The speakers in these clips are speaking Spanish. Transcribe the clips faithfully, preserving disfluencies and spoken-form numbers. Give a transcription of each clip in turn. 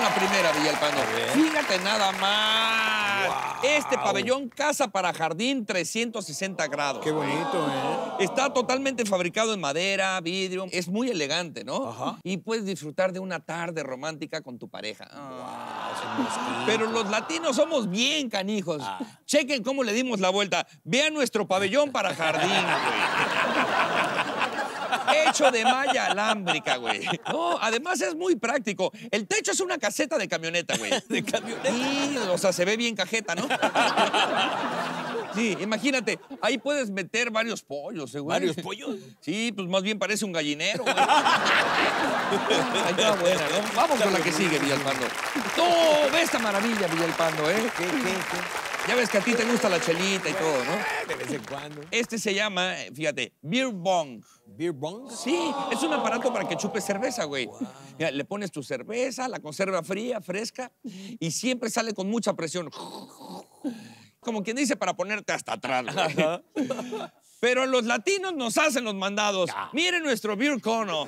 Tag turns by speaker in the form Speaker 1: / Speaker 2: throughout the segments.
Speaker 1: la primera, Villalpando. Fíjate nada más. Wow. Este pabellón casa para jardín trescientos sesenta grados.
Speaker 2: Qué bonito, ¿eh?
Speaker 1: Está totalmente fabricado en madera, vidrio. Es muy elegante, ¿no?
Speaker 2: Ajá.
Speaker 1: Y puedes disfrutar de una tarde romántica con tu pareja.
Speaker 2: Wow,
Speaker 1: pero los latinos somos bien canijos. Ah. Chequen cómo le dimos la vuelta. Vean nuestro pabellón para jardín, güey. Hecho de malla alámbrica, güey. No, además es muy práctico. El techo es una caseta de camioneta, güey.
Speaker 2: ¿De camioneta?
Speaker 1: Sí, o sea, se ve bien cajeta, ¿no? Sí, imagínate, ahí puedes meter varios pollos, ¿eh, güey?
Speaker 2: ¿Varios pollos?
Speaker 1: Sí, pues más bien parece un gallinero, güey. Ahí está buena, ¿no? Vamos con la que sigue, Villalpando. ¡No! Ve esta maravilla, Villalpando, ¿eh?
Speaker 2: ¿Qué, qué, qué?
Speaker 1: Ya ves que a ti te gusta la chelita y todo, ¿no?
Speaker 2: De vez en cuando.
Speaker 1: Este se llama, fíjate, beer bong.
Speaker 2: ¿Beer bong?
Speaker 1: Sí, es un aparato para que chupes cerveza, güey. Wow. Mira, le pones tu cerveza, la conserva fría, fresca, y siempre sale con mucha presión. Como quien dice, para ponerte hasta atrás, güey. Pero los latinos nos hacen los mandados. Ah. Miren nuestro beer cono.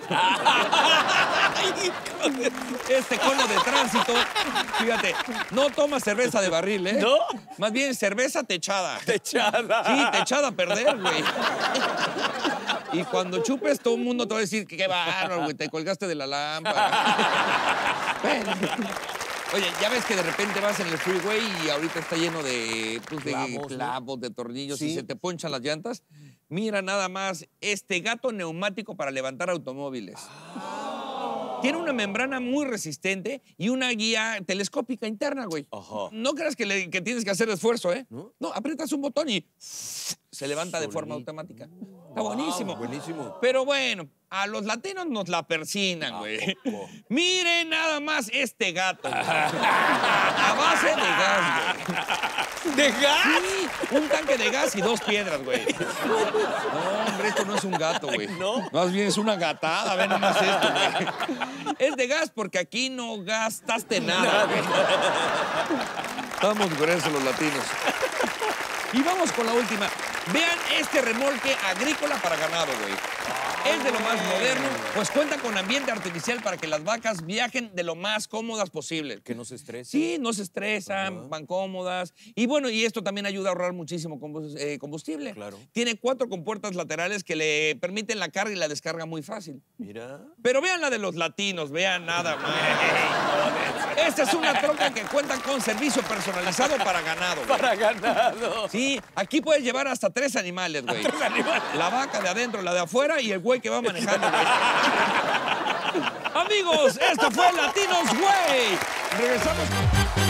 Speaker 1: Este cono de tránsito, fíjate, no toma cerveza de barril, ¿eh?
Speaker 2: ¿No?
Speaker 1: Más bien cerveza techada.
Speaker 2: Techada.
Speaker 1: Sí, techada a perder, güey. Y cuando chupes, todo el mundo te va a decir que qué bárbaro, güey, te colgaste de la lámpara. Oye, ya ves que de repente vas en el freeway y ahorita está lleno de, pues, de clavos, clavos, de tornillos, sí, y se te ponchan las llantas. Mira nada más este gato neumático para levantar automóviles. Ah. Tiene una membrana muy resistente y una guía telescópica interna, güey. Ajá. No creas que, le, que tienes que hacer esfuerzo, ¿eh? ¿No? No, aprietas un botón y se levanta de forma automática. Está wow, buenísimo.
Speaker 2: Buenísimo.
Speaker 1: Pero bueno, a los latinos nos la persinan, güey. Miren nada más este gato, güey. A base de gas, güey.
Speaker 2: ¿De gas?
Speaker 1: Sí, un tanque de gas y dos piedras, güey. No, hombre, esto no es un gato, güey.
Speaker 2: ¿No?
Speaker 1: Más bien es una gatada, ve nomás esto, güey. Es de gas porque aquí no gastaste nada, güey. Estamos gruesos los latinos. Y vamos con la última. Vean este remolque agrícola para ganado, güey. Es de lo más moderno, pues cuenta con ambiente artificial para que las vacas viajen de lo más cómodas posible.
Speaker 2: Que no se estresen.
Speaker 1: Sí, no se estresan, uh-huh. van cómodas. Y bueno, y esto también ayuda a ahorrar muchísimo combustible. Claro. Tiene cuatro compuertas laterales que le permiten la carga y la descarga muy fácil.
Speaker 2: Mira.
Speaker 1: Pero vean la de los latinos, vean nada más. Esta es una troca que cuenta con servicio personalizado para ganado, güey.
Speaker 2: Para ganado.
Speaker 1: Sí, aquí puedes llevar hasta tres animales, güey. ¿Tres animales? La vaca de adentro, la de afuera y el güey que va manejando, güey. Amigos, esto fue Latinos Güey. Regresamos.